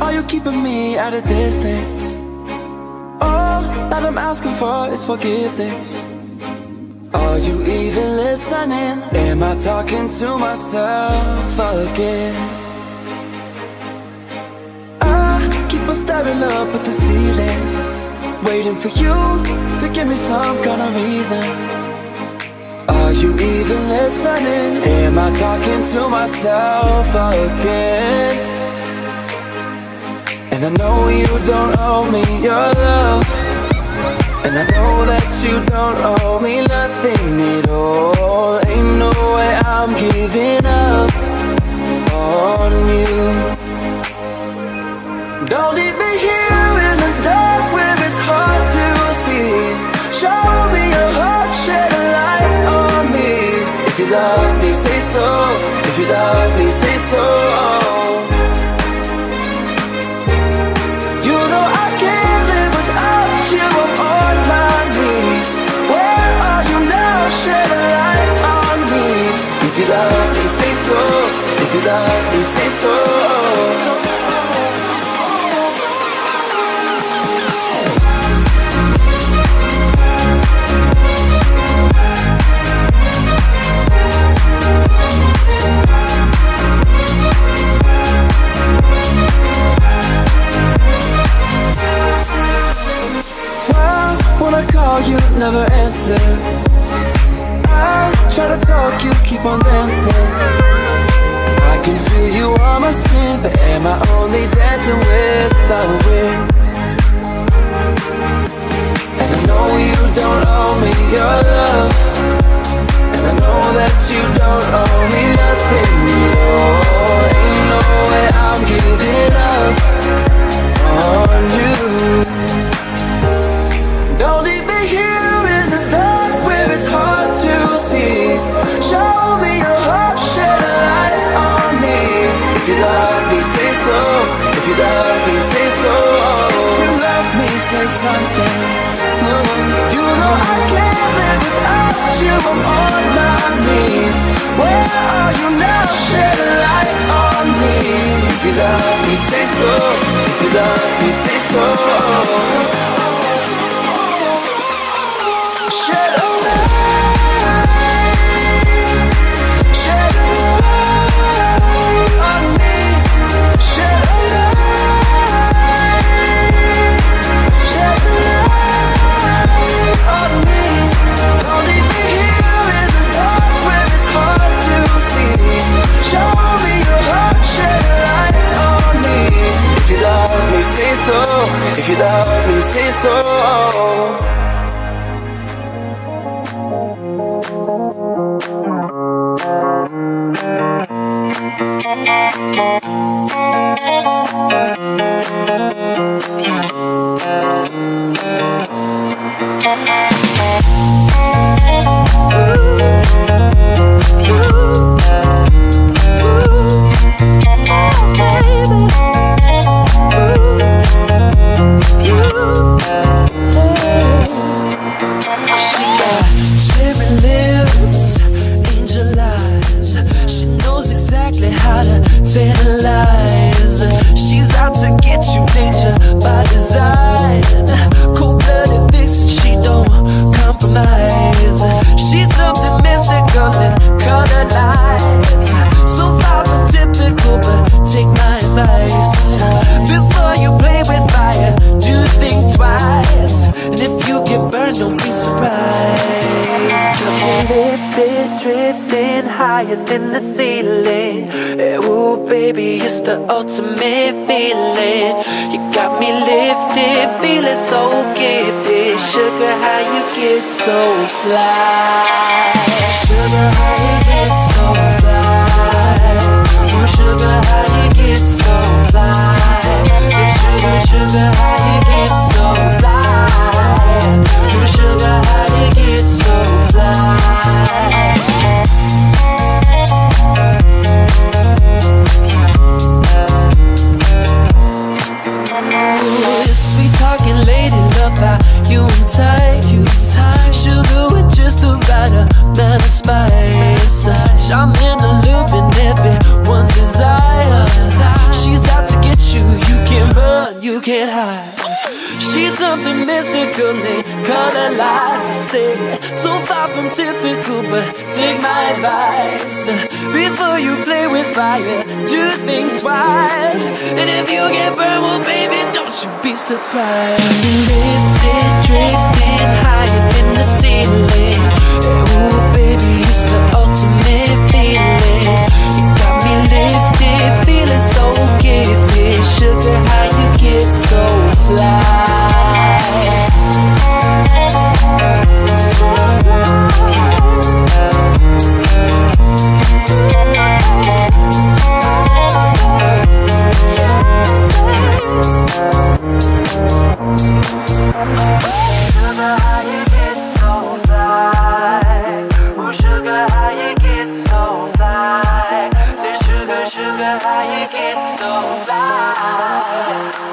Are you keeping me at a distance? All that I'm asking for is forgiveness. Are you even listening? Am I talking to myself again? I keep on staring up at the ceiling, waiting for you to give me some kind of reason. Are you even listening? Am I talking to myself again? And I know you don't owe me your love, and I know that you don't owe me nothing at all. Ain't no way I'm giving up on you. Don't leave me here in the dark where it's hard to see. Show me your heart, shed a light on me. If you love me, say so. If you love me, say so. You know I can't live without you. I'm on my knees. Where are you now? Shed a light on me. If you love me, say so. If you love me, say so. When I call you, never answer. I try to talk, you keep on dancing. I can feel you on my skin, but am I only dancing with the wind? And I know you don't owe me your love, and I know that you don't owe me nothing at all. Ain't no way I'm giving up on you. Don't leave me here in the dark where it's hard to see. Show me your heart, shed a light on me. If you love me, say so. If you love me, say so. If you love me, say something. You know I can't live without you. I'm on my knees. Where are you now? Shed a light on me. If you love me, say so. If you love me, say so. Shed a light, shed a light on me. Shed a light, shed a light on me. Don't leave me here in the dark where it's hard to see. Show me your heart, shed a light on me. If you love me, say so. If you love me, say so. She's out to get you, danger by design. Cold-blooded vixen, she don't compromise. She's something mystical in colored lights. So far from typical, but take my advice. Before you play with fire, do think twice. And if you get burned, don't be surprised. Lifted, drifting higher than the ceiling. Ooh, baby, it's the ultimate feeling. You got me lifted, feeling so gifted. Sugar, how you get so fly? Sugar, how you get so fly? Ooh, sugar, how you get so fly? Sugar, sugar, how you get so fly? Ooh, sugar, how you get so fly? Sweet talking lady, love how you entice. Sugar with just the right amount of spice. Charm in the loop and everyone's desire. lights. I say, so far from typical, but take my advice. Before you play with fire, do think twice. And if you get burned, well baby, don't you be surprised. Lifted, drifting higher than the ceiling. Ooh baby, it's the ultimate feeling. You got me lifted, feeling so gifted. Sugar, how you get so fly? Sugar, how you get so fly?